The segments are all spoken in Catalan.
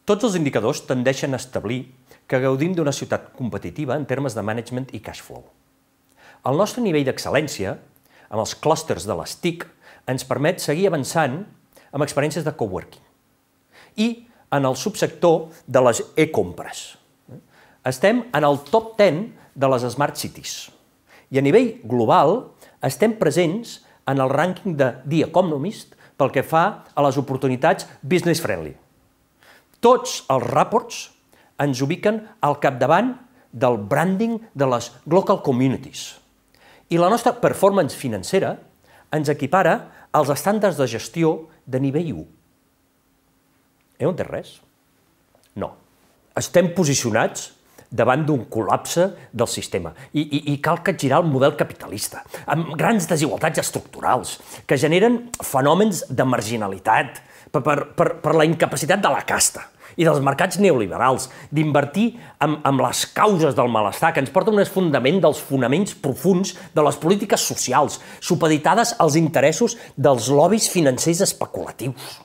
Tots els indicadors tendeixen a establir que gaudim d'una ciutat competitiva en termes de management i cash flow. El nostre nivell d'excel·lència, amb els clústers de les TIC, ens permet seguir avançant amb experiències de coworking i en el subsector de les e-compres. Estem en el top 10 de les Smart Cities i a nivell global estem presents en el rànquing de The Economist pel que fa a les oportunitats business friendly. Tots els ràports ens ubiquen al capdavant del branding de les local communities. I la nostra performance financera ens equipara als estàndards de gestió de nivell 1. Heu entès res? No. Estem posicionats davant d'un col·lapse del sistema i cal capgirar el model capitalista, amb grans desigualtats estructurals que generen fenòmens de marginalitat per la incapacitat de la casta i dels mercats neoliberals, d'invertir en les causes del malestar, que ens porta a un esfondament dels fonaments profuns de les polítiques socials, supeditades als interessos dels lobbies financers especulatius.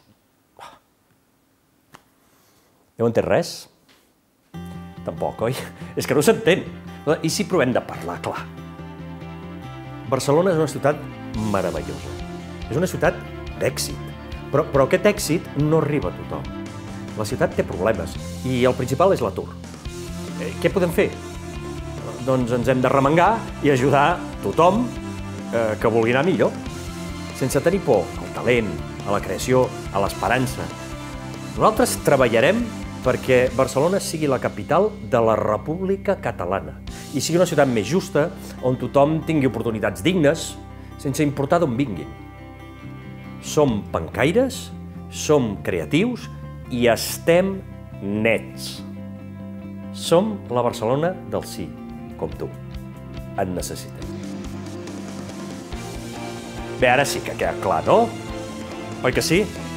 Heu entès res? Tampoc, oi? És que no s'entén. I si provem de parlar clar? Barcelona és una ciutat meravellosa. És una ciutat d'èxit. Però aquest èxit no arriba a tothom. La ciutat té problemes i el principal és l'atur. Què podem fer? Doncs ens hem de remengar i ajudar tothom que vulgui anar millor, sense tenir por al talent, a la creació, a l'esperança. Nosaltres treballarem perquè Barcelona sigui la capital de la República Catalana i sigui una ciutat més justa on tothom tingui oportunitats dignes sense importar d'on vinguin. Som pencaires, som creatius i estem nets. Som la Barcelona del sí, com tu. En necessitem. Bé, ara sí que queda clar, no? Oi que sí?